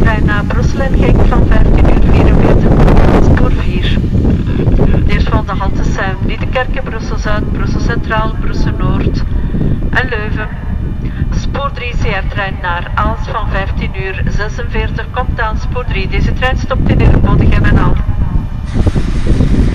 trein naar Brussel en Genk van 15:44, spoor 4. De eerstvolgende haltes zijn Liedekerke, Brussel Zuid, Brussel Centraal, Brussel Noord en Leuven. Spoor 3 CR-trein naar Aalst van 15:46 komt aan spoor 3. Deze trein stopt in Bodegem en Aalst.